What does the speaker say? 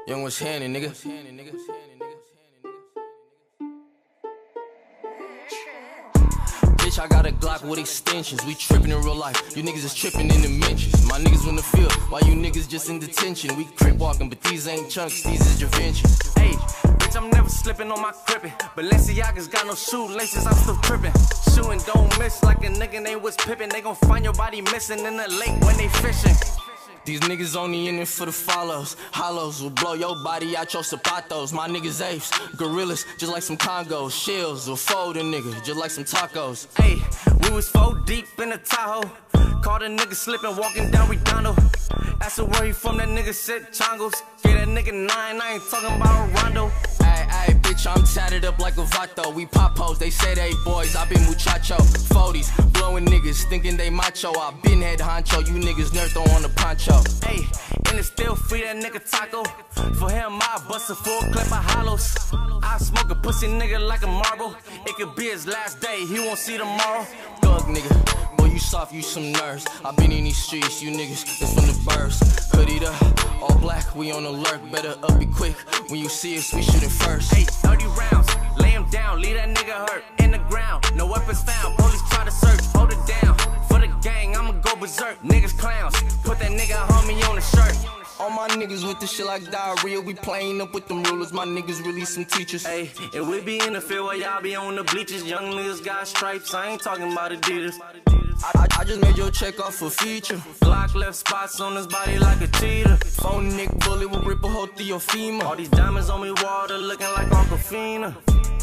Young was handing, nigga. Bitch, I got a Glock with extensions. We trippin' in real life. You niggas is trippin' in the mentions. My niggas in the field, while you niggas just in detention. We crip walking, but these ain't chunks, these is interventions. Hey, bitch, I'm never slipping on my crippin'. Balenciaga's got no shoelaces, I'm still trippin'. Shooting don't miss like a nigga name was Pippin'. They gon' find your body missing in the lake when they fishin'. These niggas only in it for the follows. Hollows will blow your body out your zapatos. My niggas apes, gorillas, just like some Congos. Shells will fold a nigga, just like some tacos. Hey, we was 4 deep in the Tahoe. Caught a nigga slipping, walking down Redondo. Asked him where he from, that nigga said Chongos. Get that nigga 9, I ain't talking about Rondo. Ayy, bitch, I'm tatted up like a vato. We pop-pos, they say they boys, I been muchacho. 40s, blowing niggas, thinking they macho. I been head honcho, you niggas nerd throw on the poncho. Hey, and it's still free, that nigga taco. For him, I bust a full clip of hollows. I smoke a pussy nigga like a marble. It could be his last day, he won't see tomorrow. Thug nigga, boy, you soft, you some nerves. I been in these streets, you niggas, it's from the birds. Hoodied up, all black, we on alert. Better up it quick, when you see us, we shootin' first. Hey, 30 rounds, lay him down, leave that nigga hurt. In the ground, no weapons found, police try to search. Hold it down, for the gang, I'ma go berserk. Niggas clowns, put that nigga homie on the shirt. All my niggas with this shit like diarrhea. We playin' up with them rulers. My niggas really some teachers. Hey, and we be in the field while y'all be on the bleachers. Young niggas got stripes. I ain't talking about Adidas. I just made your check off for feature. Glock left spots on his body like a cheetah. Phone Nick bullet will rip a hole through your femur. All these diamonds on me water looking like Aquafina.